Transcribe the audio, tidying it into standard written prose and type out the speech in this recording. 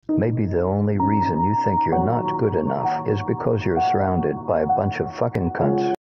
Maybe the only reason you think you're not good enough is because you're surrounded by a bunch of fucking cunts.